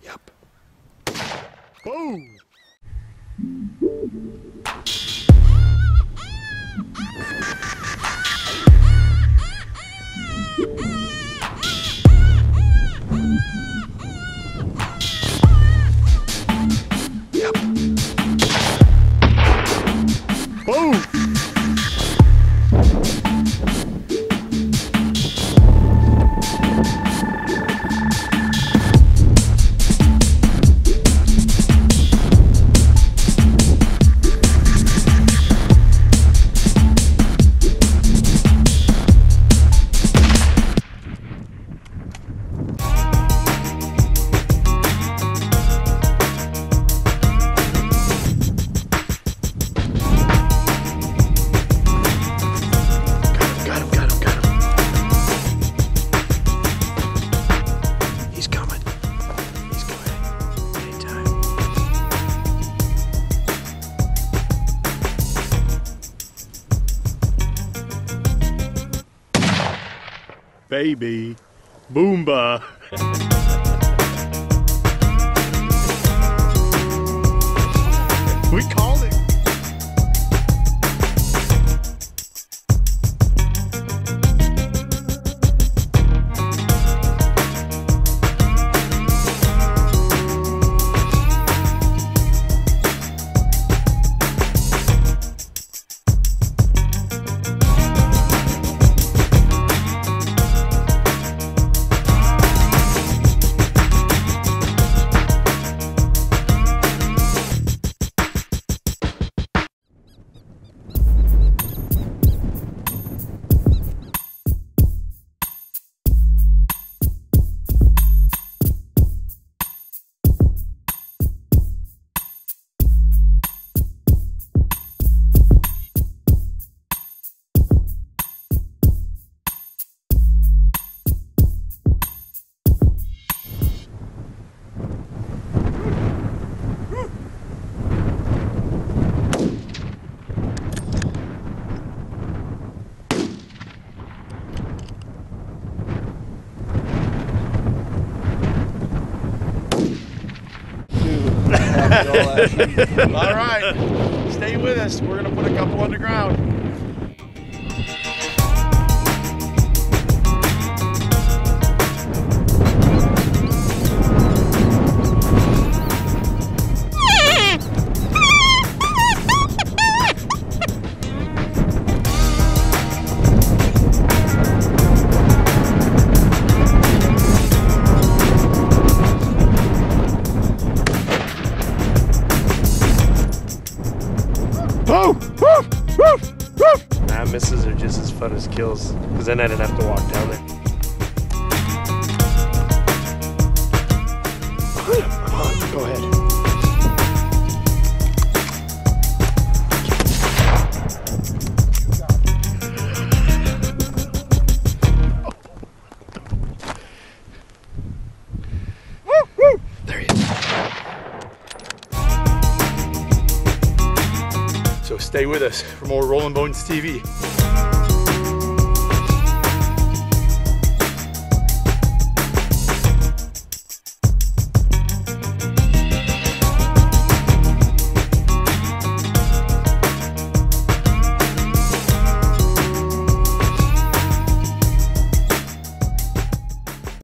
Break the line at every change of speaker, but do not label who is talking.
Yep. Boom! Yep. Boom! Baby, Boomba. We called it. All right, stay with us. We're gonna put a couple underground.
Nah, misses are just as fun as kills, because then I didn't have to walk down there.
Come on, go ahead. There he is. So stay with us for more Rolling Bones TV.